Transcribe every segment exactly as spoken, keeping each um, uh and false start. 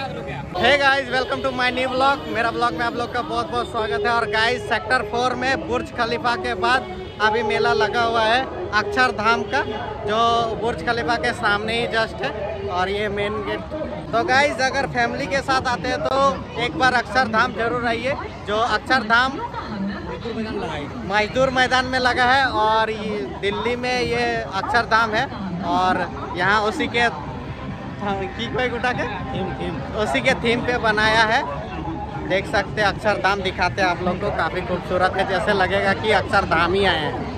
Hey guys, welcome to my new blog. मेरा blog में आप लोग का बहुत बहुत स्वागत है। और गाइस, सेक्टर फोर में बुर्ज खलीफा के बाद अभी मेला लगा हुआ है अक्षरधाम का, जो बुर्ज खलीफा के सामने ही जस्ट है। और ये मेन गेट। तो गाइस, अगर फैमिली के साथ आते हैं तो एक बार अक्षरधाम जरूर आइए। जो अक्षरधाम मजदूर मैदान में लगा है और ये दिल्ली में ये अक्षरधाम है। और यहाँ उसी के की कोई गुटा के थीम थीम उसी के थीम पे बनाया है। देख सकते हैं अक्षरधाम दिखाते हैं आप लोग को। काफ़ी खूबसूरत है, जैसे लगेगा कि अक्षरधाम ही आए हैं।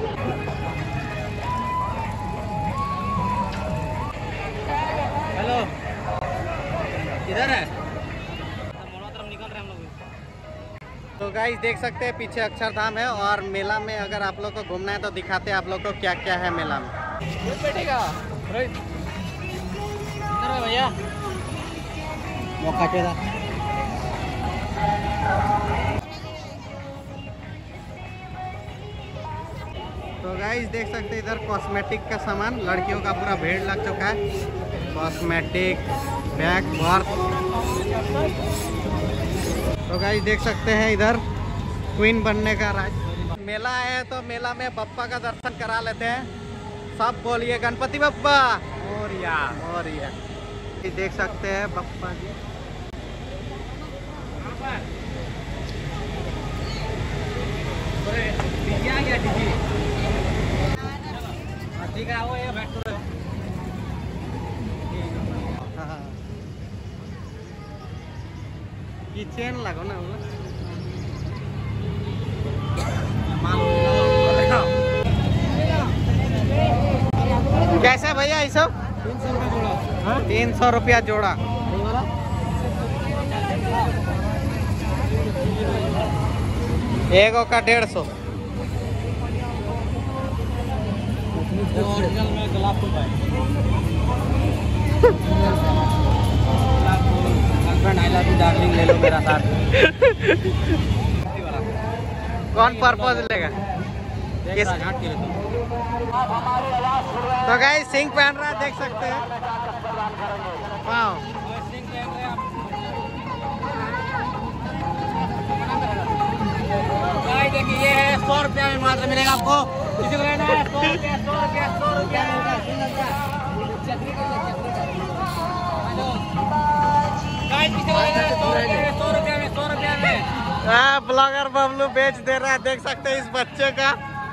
हेलो, किधर है? तो गाइस, देख सकते हैं पीछे अक्षरधाम है। और मेला में अगर आप लोग को घूमना है तो दिखाते हैं आप लोग को क्या क्या है मेला में। बैठेगा भैया मौका चला। तो गाइस, देख सकते हैं इधर कॉस्मेटिक का सामान, लड़कियों का पूरा भीड़ लग चुका है। Cosmetic, bag, purse. तो गाइस, देख सकते हैं इधर क्वीन बनने का राज। मेला है तो मेला में बप्पा का दर्शन करा लेते हैं। सब बोलिए गणपति बप्पा मोरिया मोरिया। देख सकते हैं बप्पा जी। ठीक है, आओ ये बैठ करो। ये चेन लगो ना वो। कैसे भैया ये सब? तीन सौ रुपया जोड़ा। एगो का डेढ़ सौ। डार्लिंग ले लो मेरा साथ। कौन पर्पज लेगा? तो गाइस, सिंह पहन रहा है, देख सकते हैं। वाह, देखिए ये है सौ रुपया में मात्र मिलेगा आपको। किसी को लेना है सौ रुपया सौ रुपया सौ रुपया सौ रुपया में सौ रुपया में। हाँ, ब्लॉगर बबलू बेच दे रहा है, देख सकते हैं इस बच्चे का।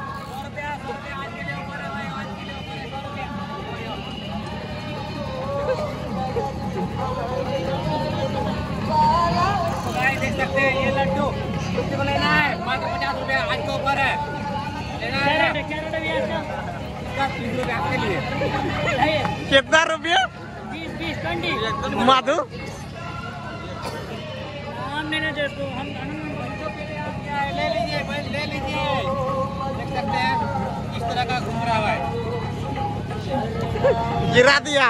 देख सकते हैं ये लड्डू किसी को लेना है मात्र पचास रुपया आज के ऊपर है। लेना है तीस रुपया आपके लिए। कितना रुपया? बीस बीस ट्वेंटी। माधु हम ले लीजिए ले लीजिए। देख सकते हैं किस तरह का घूम रहा है। गिरा दिया।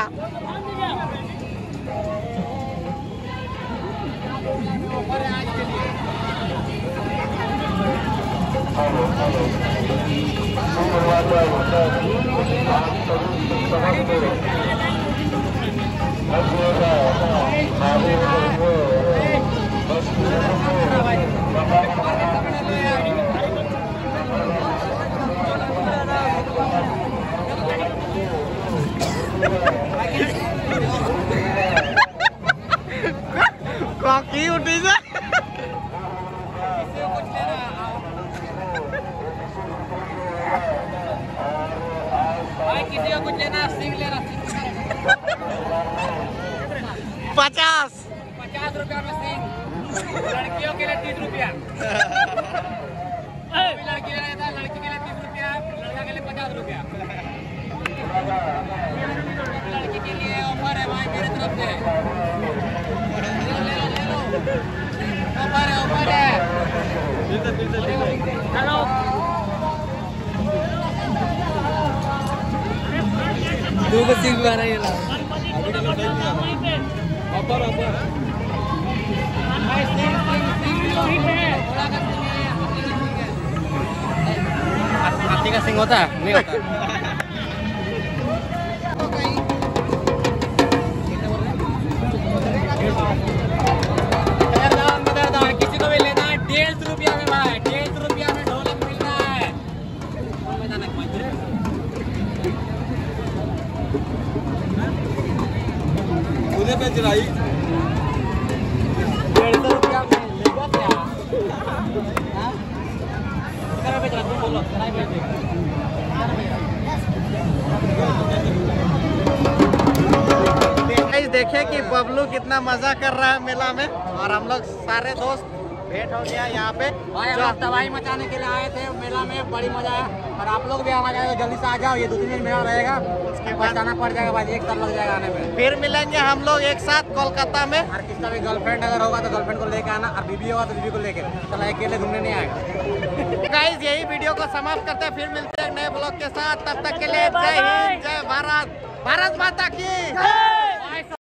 कॉकी उठी से किसी को कुछ लेना सिंह लेना। पचास पचास रुपया में सिंह। लड़कियों के लिए तीस रुपया। लड़की लेना था, लड़की के लिए तीस रुपया, लड़का के लिए पचास रुपया। लड़की के लिए ऑफर है भाई मेरी तरफ से। ऑफर है ऑफर है। हेलो, दो को सिंह बना ये ला। ऑफर ऑफर हाथी का सिंह होता है नहीं होता। तूने पे चढ़ाई डेढ़ सौ रुपया लेगा क्या? कितना पे चढ़ा तुम बोलो, कितना पे देगा? देखिए कि बबलू कितना मजा कर रहा है मेला में, और हम लोग सारे दोस्त भेंट हो गया यहाँ पे। भाई हम लोग तबाही मचाने के लिए आए थे मेला में, बड़ी मजा है। और आप लोग भी आना चाहे तो जल्दी से आ जाओ, ये दो तीन दिन मेला रहेगा, उसके बाद जाना पड़ जाएगा भाई, एक साल लग जाएगा आने में। फिर मिलेंगे हम लोग एक साथ कोलकाता में। और किसका भी गर्लफ्रेंड अगर होगा तो गर्लफ्रेंड को लेकर आना, और बीबी होगा तो बीबी को लेकर, चला अकेले घूमने नहीं आएगा। गाइस यही वीडियो को समाप्त करते हैं, फिर मिलते हैं नए ब्लॉग के साथ। तब तक के लिए जय हिंद, जय भारत, भारत माता की।